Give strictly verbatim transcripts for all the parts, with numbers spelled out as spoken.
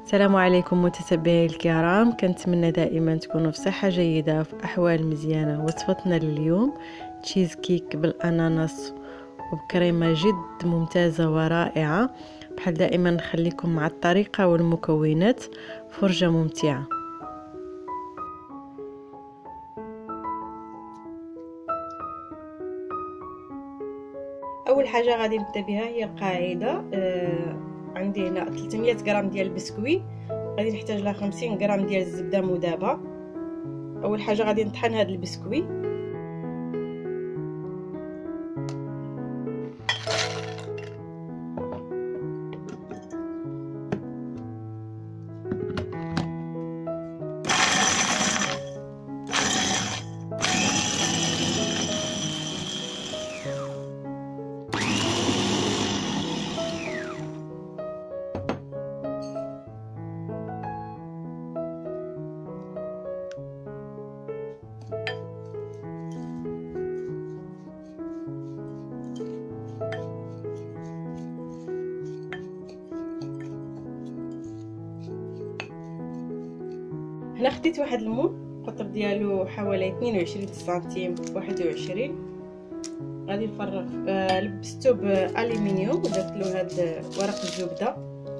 السلام عليكم متتبعي الكرام، كنتمنى دائما تكونوا في صحه جيده وفي احوال مزيانه. وصفتنا لليوم تشيز كيك بالاناناس وبكريمه جد ممتازه ورائعه. بحال دائما نخليكم مع الطريقه والمكونات، فرجه ممتعه. اول حاجه غادي نبدا بها هي القاعده. آه عندي هنا ثلاثمية غرام ديال البسكويت، غادي نحتاج لها خمسين غرام ديال الزبده مذابه. اول حاجه غادي نطحن هذا البسكويت. هنا خديت واحد المول القطر ديالو حوالي اثنين وعشرين سنتيم واحد وعشرين. غادي نفرغ آه لبستو بالومنيوم ودرت له هاد ورق الزبده.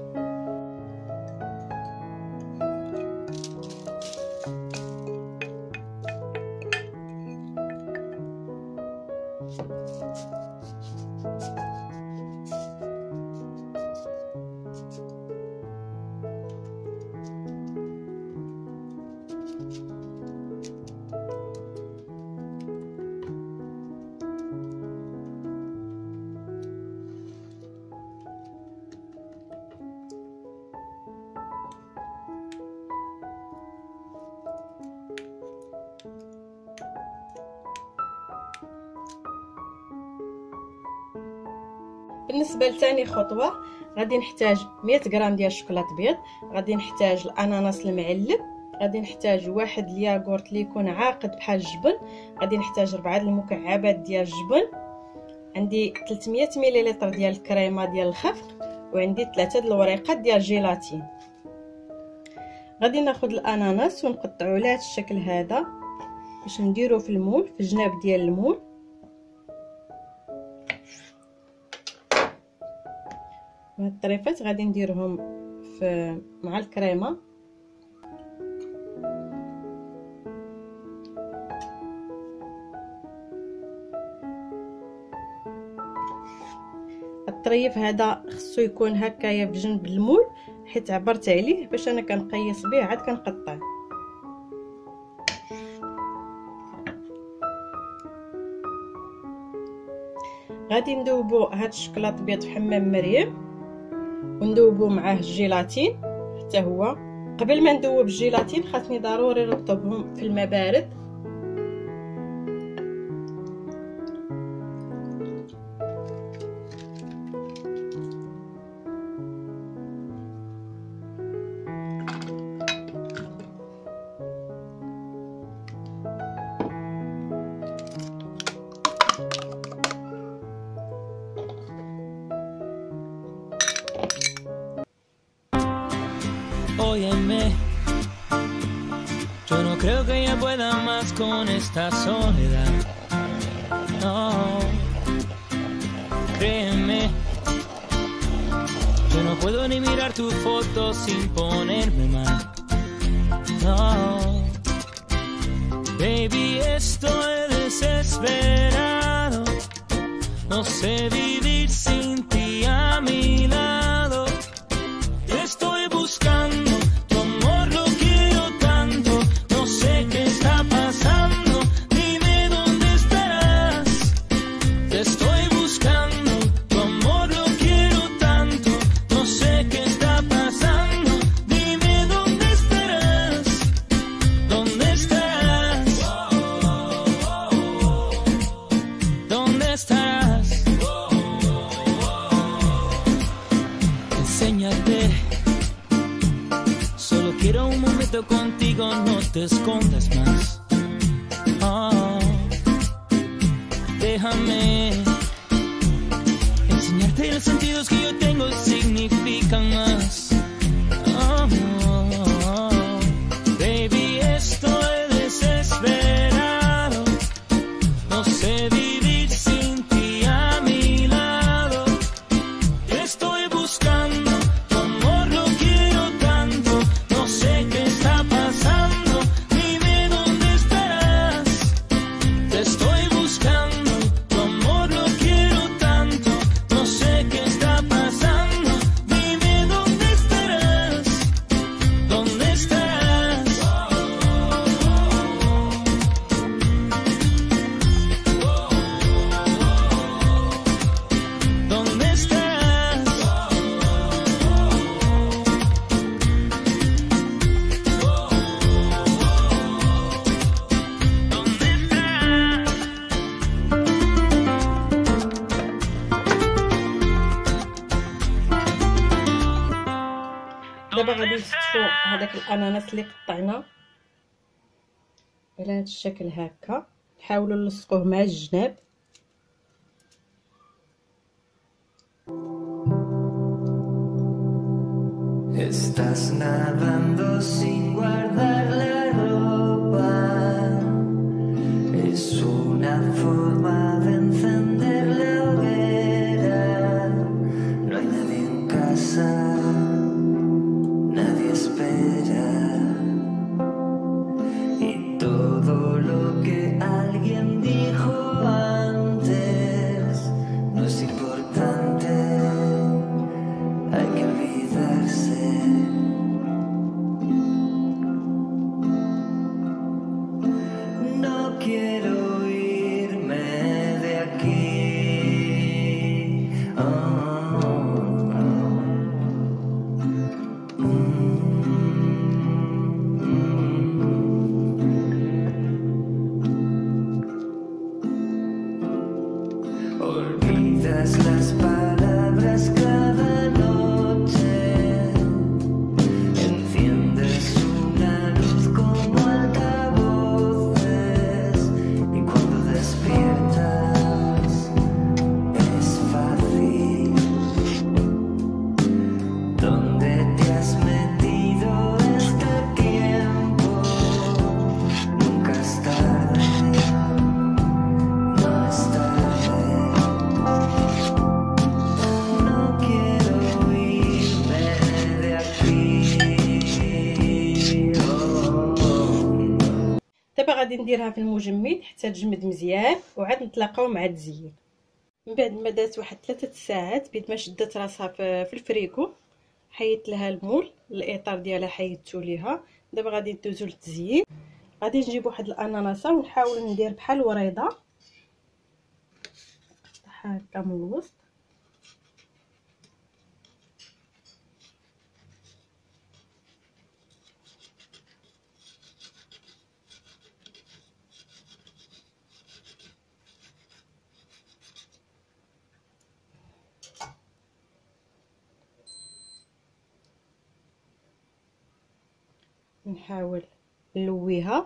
بالنسبه لثاني خطوه غادي نحتاج مية غرام ديال الشوكولاط بيض، غادي نحتاج الاناناس المعلب، غادي نحتاج واحد الياغورت اللي يكون عاقد بحال الجبن، غادي نحتاج ربعة المكعبات ديال الجبن، عندي ثلاثمية مليلتر ديال الكريمه ديال الخفق، وعندي ثلاثه د الوريقات ديال الجيلاتين. غادي ناخذ الاناناس ونقطعوا على هذا الشكل هذا باش نديروه في المول، في الجناب ديال المول. بهاد الطريفات غادي نديرهم في مع الكريمه. الطريف هذا خصو يكون هكايا بجنب المول، حيت عبرت عليه باش انا كنقيس به عاد كنقطع. غادي ندوبو هاد الشوكولاط بيض في حمام مريم وندوبو معاه الجيلاتين حتى هو. قبل ما ندوب الجيلاتين خاصني ضروري نرطبهم في الماء بارد. Óyeme, yo no creo que ella pueda más con esta soledad. No, créeme, yo no puedo ni mirar tu foto sin ponerme mal. No, baby, estoy desesperado, no sé vivir sin ti a mi lado. Estoy buscando tu amor, lo quiero tanto, no sé qué está pasando, dime dónde estarás. Te estoy buscando tu amor, lo quiero tanto, no sé qué está pasando, dime dónde estarás, dónde estarás, dónde estarás. Enséñate. Quiero un momento contigo, no te escondas más. Oh, déjame enseñarte los sentidos que yo tengo significan más. Oh, دابا غادي نفتحوا هذاك الاناناس اللي قطعنا على هذا الشكل هكا. نحاولوا نلصقوه مع الجناب. Estás nadando sin guardar la ropa. Es una forma de encender la hoguera. No hay nadie en casa, nadie espera. Y todo lo que alguien dijo antes no es importante. Hay que olvidarse. No quiero irme de aquí. Oh, oh, oh. Olvidas las palabras cada noche. Enciendes una luz como altavoces. Y cuando despiertas es fácil. ¿Dónde te has metido este tiempo? Nunca es tarde. No es tarde. No quiero irme de aquí. Oh, oh. دابا غادي نديرها في المجمد حتى تجمد مزيان وعاد نتلاقاو مع التزيين. من بعد ما دات واحد ثلاثة ساعات بيد ما شدت راسها في الفريكو حيدت لها المول، الاطار ديالها حيدتو ليها. دابا غادي ندوزو للتزيين. غادي نجيب واحد الاناناسه ونحاول ندير بحال وريضه هكا من الوسط. نحاول نلويها.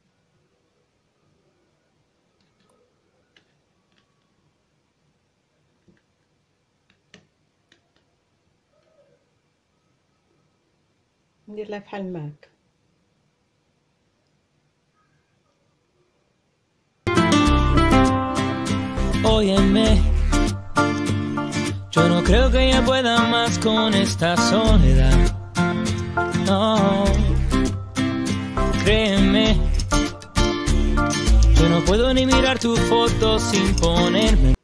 ندير لها بحال ما هكا. Óyeme, yo no creo que ella pueda más con esta soledad. No, créeme, yo no puedo ni mirar tu foto sin ponerme